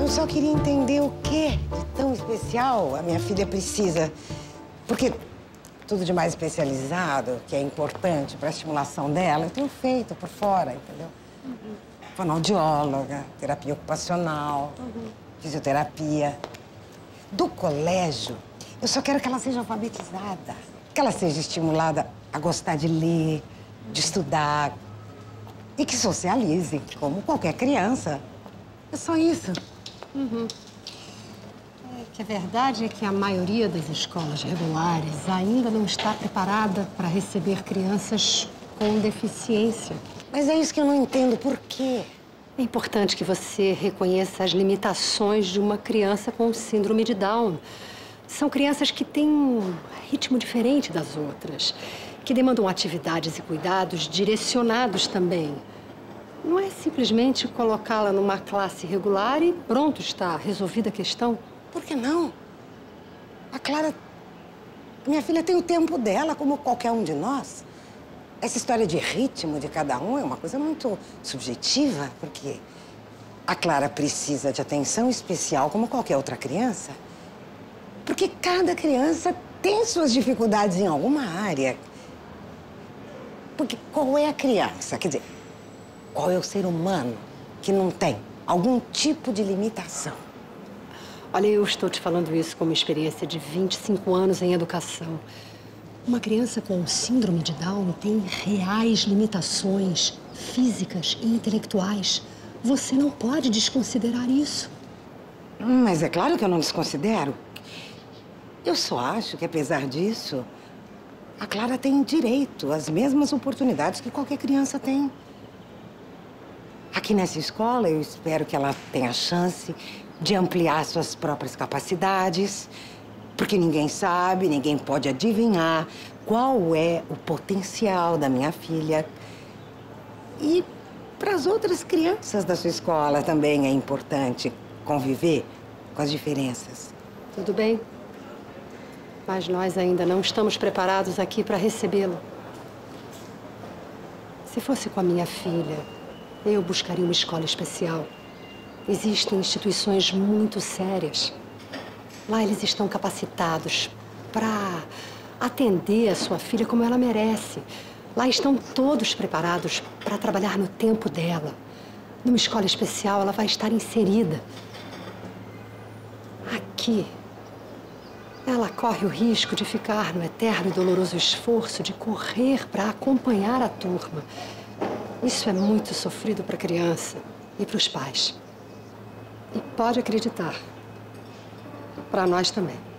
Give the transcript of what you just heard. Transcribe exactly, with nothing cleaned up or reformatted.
Eu só queria entender o que de tão especial a minha filha precisa. Porque tudo de mais especializado, que é importante para a estimulação dela, eu tenho feito por fora, entendeu? Uhum. Fonoaudióloga, terapia ocupacional, uhum. fisioterapia. Do colégio, eu só quero que ela seja alfabetizada, que ela seja estimulada a gostar de ler, de estudar e que socialize, como qualquer criança. É só isso. Uhum. É que a verdade é que a maioria das escolas regulares ainda não está preparada para receber crianças com deficiência. Mas é isso que eu não entendo. Por quê? É importante que você reconheça as limitações de uma criança com síndrome de Down. São crianças que têm um ritmo diferente das outras, que demandam atividades e cuidados direcionados também. Não é simplesmente colocá-la numa classe regular e pronto, está resolvida a questão. Por que não? A Clara, minha filha, tem o tempo dela, como qualquer um de nós. Essa história de ritmo de cada um é uma coisa muito subjetiva, porque a Clara precisa de atenção especial como qualquer outra criança. Porque cada criança tem suas dificuldades em alguma área. Porque qual é a criança? Quer dizer, qual é o ser humano que não tem algum tipo de limitação? Olha, eu estou te falando isso como experiência de vinte e cinco anos em educação. Uma criança com síndrome de Down tem reais limitações físicas e intelectuais. Você não pode desconsiderar isso. Mas é claro que eu não desconsidero. Eu só acho que, apesar disso, a Clara tem direito às mesmas oportunidades que qualquer criança tem. Aqui nessa escola, eu espero que ela tenha a chance de ampliar suas próprias capacidades, porque ninguém sabe, ninguém pode adivinhar qual é o potencial da minha filha. E para as outras crianças da sua escola também é importante conviver com as diferenças. Tudo bem, mas nós ainda não estamos preparados aqui para recebê-lo. Se fosse com a minha filha, eu buscaria uma escola especial. Existem instituições muito sérias. Lá eles estão capacitados para atender a sua filha como ela merece. Lá estão todos preparados para trabalhar no tempo dela. Numa escola especial, ela vai estar inserida. Aqui, ela corre o risco de ficar no eterno e doloroso esforço de correr para acompanhar a turma. Isso é muito sofrido para a criança e para os pais. E pode acreditar, para nós também.